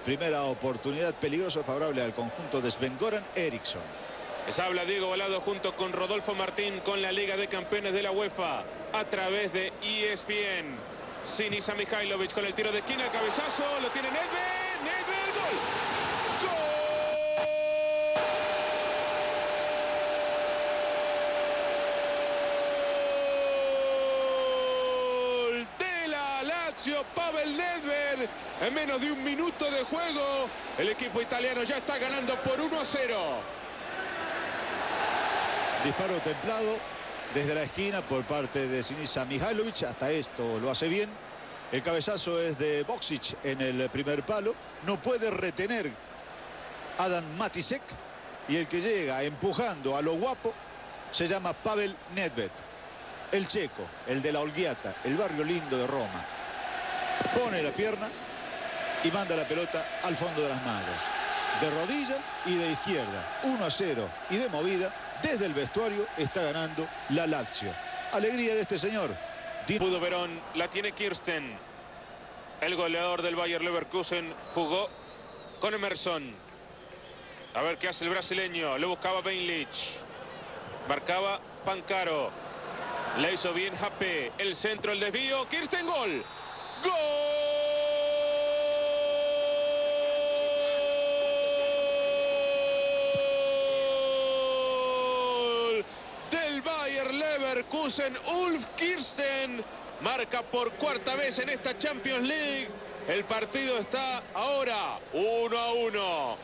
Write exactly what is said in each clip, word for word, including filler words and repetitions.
Primera oportunidad peligrosa favorable al conjunto de Sven-Göran Eriksson. Les habla Diego Balado junto con Rodolfo Martín con la Liga de Campeones de la UEFA a través de E S P N. Sinisa Mihajlovic con el tiro de esquina, cabezazo, lo tiene Nedved, Nedved, gol. ¡Gol! De la Lazio, Pavel Nedved. En menos de un minuto de juego, el equipo italiano ya está ganando por uno a cero. Disparo templado desde la esquina por parte de Sinisa Mihajlovic. Hasta esto lo hace bien. El cabezazo es de Boksic en el primer palo. No puede retener Adam Matisek. Y el que llega empujando a lo guapo se llama Pavel Nedved. El checo, el de la Olgiata, el barrio lindo de Roma. Pone la pierna y manda la pelota al fondo de las manos. De rodilla y de izquierda. uno a cero y de movida. Desde el vestuario está ganando la Lazio. Alegría de este señor. Pudo Verón, la tiene Kirsten. El goleador del Bayer Leverkusen jugó con Emerson. A ver qué hace el brasileño. Lo buscaba Beinlich. Marcaba Pancaro. Le hizo bien Hape. El centro, el desvío. Kirsten, gol. ¡Gol! Leverkusen, Ulf Kirsten marca por cuarta vez en esta Champions League. El partido está ahora uno a uno.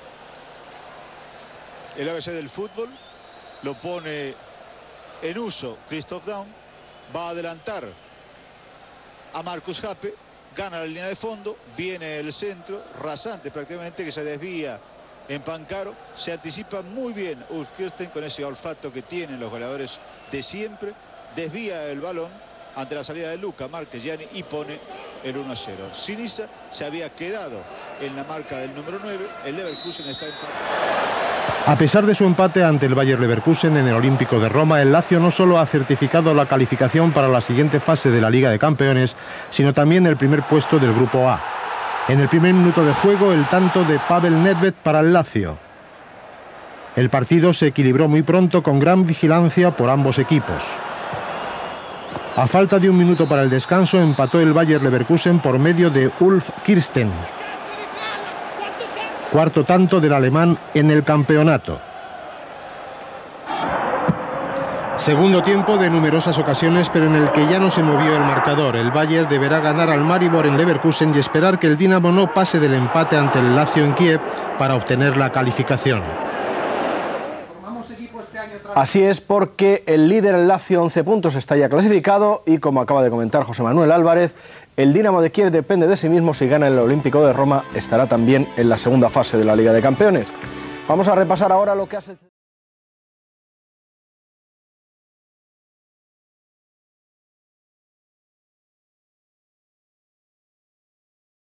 El A B C del fútbol lo pone en uso Christoph Daum. Va a adelantar a Marcus Hape. Gana la línea de fondo. Viene el centro rasante prácticamente que se desvía en Pancaro. Se anticipa muy bien Ulf Kirsten con ese olfato que tienen los goleadores de siempre. Desvía el balón ante la salida de Luca Marchegiani y pone el uno a cero. Sinisa se había quedado en la marca del número nueve. El Leverkusen está empatado. A pesar de su empate ante el Bayer Leverkusen en el Olímpico de Roma, el Lazio no solo ha certificado la calificación para la siguiente fase de la Liga de Campeones, sino también el primer puesto del Grupo A. En el primer minuto de juego, el tanto de Pavel Nedved para el Lazio. El partido se equilibró muy pronto con gran vigilancia por ambos equipos. A falta de un minuto para el descanso, empató el Bayer Leverkusen por medio de Ulf Kirsten. Cuarto tanto del alemán en el campeonato. Segundo tiempo de numerosas ocasiones, pero en el que ya no se movió el marcador. El Bayern deberá ganar al Maribor en Leverkusen y esperar que el Dinamo no pase del empate ante el Lazio en Kiev para obtener la calificación. Así es, porque el líder, el Lazio, once puntos, está ya clasificado y, como acaba de comentar José Manuel Álvarez, el Dinamo de Kiev depende de sí mismo. Si gana el Olímpico de Roma, estará también en la segunda fase de la Liga de Campeones. Vamos a repasar ahora lo que hace...